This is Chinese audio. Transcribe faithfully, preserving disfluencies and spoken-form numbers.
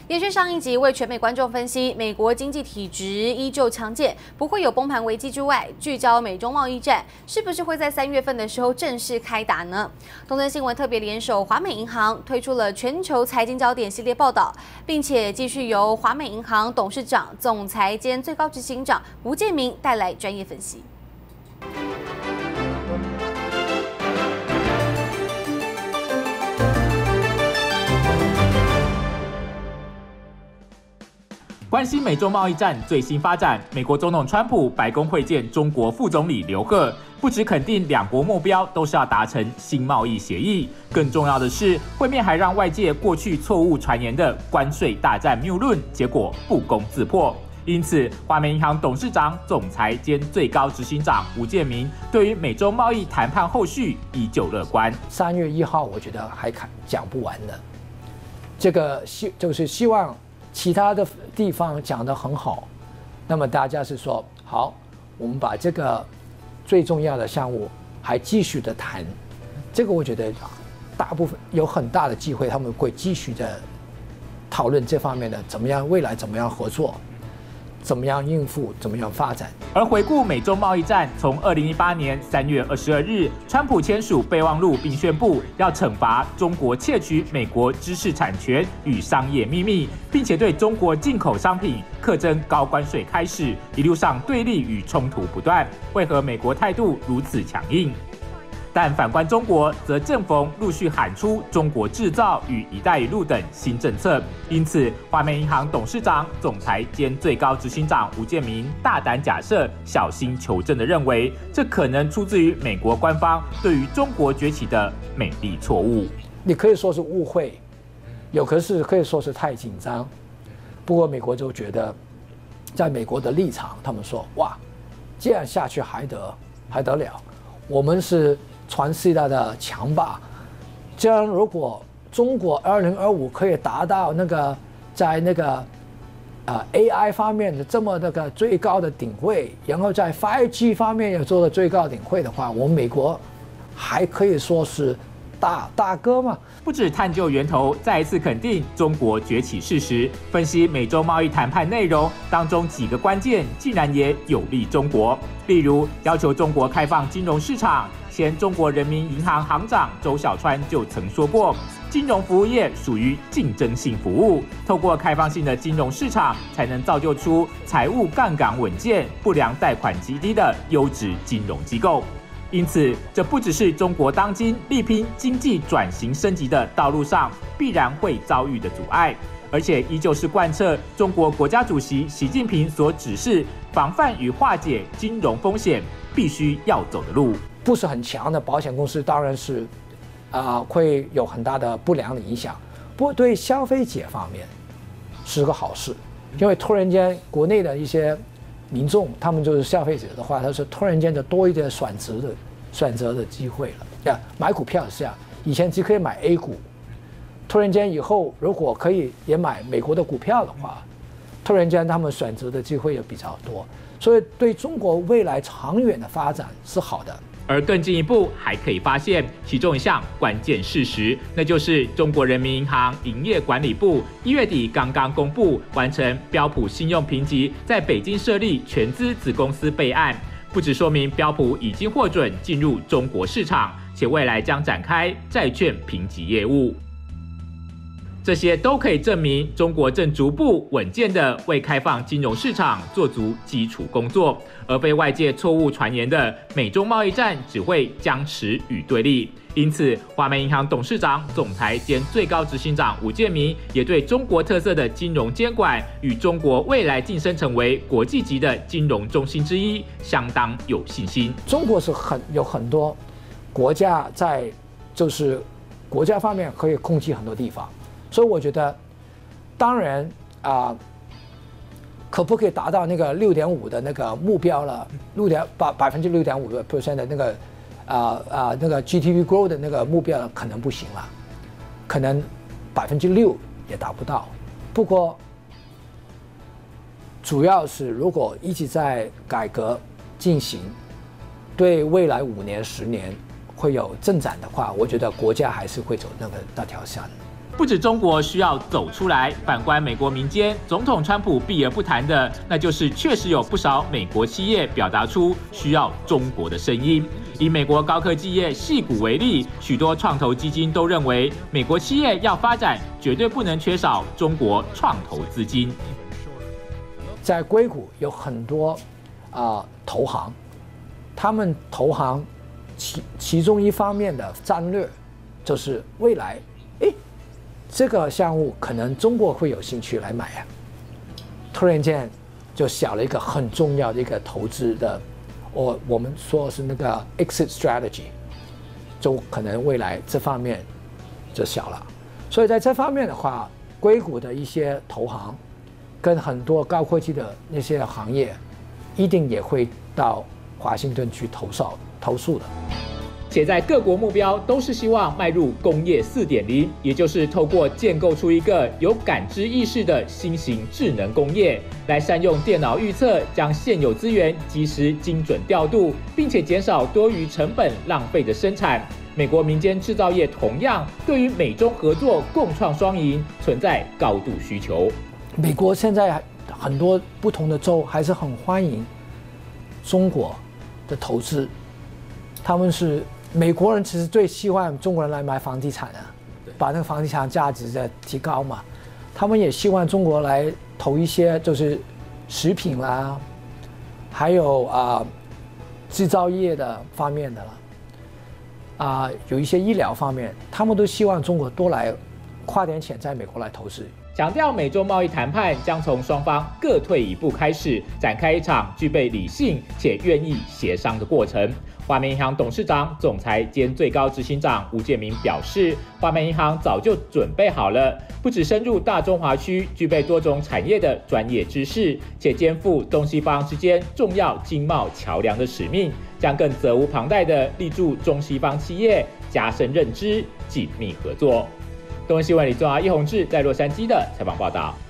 延续上一集为全美观众分析，美国经济体质依旧强健，不会有崩盘危机之外，聚焦美中贸易战是不是会在三月份的时候正式开打呢？东森新闻特别联手华美银行推出了全球财经焦点系列报道，并且继续由华美银行董事长、总裁兼最高执行长吴建明带来专业分析。 关心美中贸易战最新发展，美国总统川普白宫会见中国副总理刘鹤，不只肯定两国目标都是要达成新贸易协议，更重要的是，会面还让外界过去错误传言的关税大战谬论结果不攻自破。因此，华美银行董事长、总裁兼最高执行长吴建明对于美中贸易谈判后续依旧乐观。 三月一号，我觉得还看讲不完的，这个希就是希望。 其他的地方讲得很好，那么大家是说好，我们把这个最重要的项目还继续的谈，这个我觉得大部分有很大的机会，他们会继续的讨论这方面的怎么样未来怎么样合作，怎么样应付，怎么样发展。 而回顾美中贸易战，从二零一八年三月二十二日，川普签署备忘录，并宣布要惩罚中国窃取美国知识产权与商业秘密，并且对中国进口商品课征高关税开始，一路上对立与冲突不断。为何美国态度如此强硬？ 但反观中国，则正逢陆续喊出“中国制造”与“一带一路”等新政策，因此，华美银行董事长、总裁兼最高执行长吴建明大胆假设、小心求证的认为，这可能出自于美国官方对于中国崛起的美丽错误。 你可以说是误会，有可是可以说是太紧张。不过美国就觉得，在美国的立场，他们说：“哇，这样下去还得还得了？我们是。” 全世界的强霸，这样如果中国二零二五可以达到那个在那个啊 A I 方面的这么那个最高的顶位，然后在 五 G 方面也做了最高顶位的话，我们美国还可以说是大大哥嘛。 不止探究源头，再一次肯定中国崛起事实，分析美洲贸易谈判内容当中几个关键，竟然也有利中国，例如要求中国开放金融市场。 前中国人民银行行长周小川就曾说过，金融服务业属于竞争性服务，透过开放性的金融市场，才能造就出财务杠杆稳健、不良贷款极低的优质金融机构。因此，这不只是中国当今力拼经济转型升级的道路上必然会遭遇的阻碍，而且依旧是贯彻中国国家主席习近平所指示，防范与化解金融风险必须要走的路。 不是很强的保险公司，当然是，啊、呃，会有很大的不良的影响。不过对消费者方面是个好事，因为突然间国内的一些民众，他们就是消费者的话，他是突然间就多一点选择的选择的机会了。呀，买股票是这样，以前只可以买 A 股，突然间以后如果可以也买美国的股票的话，突然间他们选择的机会也比较多，所以对中国未来长远的发展是好的。 而更进一步，还可以发现其中一项关键事实，那就是中国人民银行营业管理部一月底刚刚公布完成标普信用评级在北京设立全资子公司备案，不只说明标普已经获准进入中国市场，且未来将展开债券评级业务。 这些都可以证明，中国正逐步稳健地为开放金融市场做足基础工作，而被外界错误传言的美中贸易战只会僵持与对立。因此，华美银行董事长、总裁兼最高执行长吴建明也对中国特色的金融监管与中国未来晋升成为国际级的金融中心之一相当有信心。 中国是很有很多国家在，就是国家方面可以控制很多地方。 所以我觉得，当然啊、呃，可不可以达到那个六点五的那个目标了？六点百百分之六点五的 percent 的那个啊啊、呃呃、那个 G D P growth 的那个目标可能不行了，可能百分之六也达不到。不过，主要是如果一直在改革进行，对未来五年、十年会有进展的话，我觉得国家还是会走那个那条线。 不止中国需要走出来，反观美国民间，总统川普避而不谈的，那就是确实有不少美国企业表达出需要中国的声音。以美国高科技业矽谷为例，许多创投基金都认为，美国企业要发展，绝对不能缺少中国创投资金。 在硅谷有很多啊、呃、投行，他们投行其其中一方面的战略就是未来，诶，这个项目可能中国会有兴趣来买啊，突然间就少了一个很重要的一个投资的，我我们说是那个 exit strategy， 就可能未来这方面就小了，所以在这方面的话，硅谷的一些投行跟很多高科技的那些行业，一定也会到华盛顿去投诉投诉的。 且在各国目标都是希望迈入工业 四点零， 也就是透过建构出一个有感知意识的新型智能工业，来善用电脑预测，将现有资源及时精准调度，并且减少多余成本浪费的生产。美国民间制造业同样对于美中合作共创双赢存在高度需求。 美国现在很多不同的州还是很欢迎中国的投资，他们是美国人，其实最希望中国人来买房地产啊，把那个房地产价值再提高嘛。他们也希望中国来投一些就是食品啦，还有啊制造业的方面的了，啊有一些医疗方面，他们都希望中国多来花点钱在美国来投资。 强调美中贸易谈判将从双方各退一步开始，展开一场具备理性且愿意协商的过程。华南银行董事长、总裁兼最高执行长吴建民表示，华南银行早就准备好了，不只深入大中华区，具备多种产业的专业知识，且肩负东西方之间重要经贸桥梁的使命，将更责无旁贷地力助中西方企业加深认知、紧密合作。东森新闻李宗华、叶宏志在洛杉矶的采访报道。